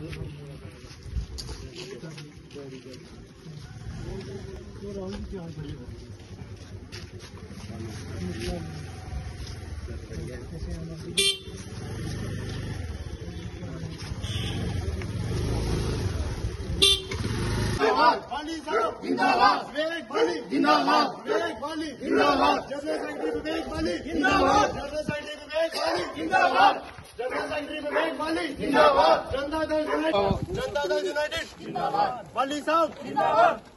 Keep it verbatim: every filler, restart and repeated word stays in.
वाली साहब जिंदाबाद, विवेक वाली जिंदाबाद, विवेक वाली जिंदाबाद, जनरल सेक्रेटरी विवेक वाली जिंदाबाद, जनरल सेक्रेटरी विवेक वाली जिंदाबाद, जनरल सेक्रेटरी विवेक वाली जिंदाबाद, जनता दल यूनाइटेड, जनता दल यूनाइटेड जिंदाबाद, वाली साहब जिंदाबाद।